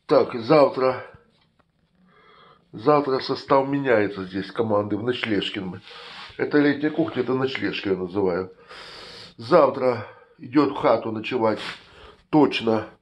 Так, завтра состав меняется здесь команды в ночлежке. Это летняя кухня, это ночлежка я называю. Завтра идет в хату ночевать точно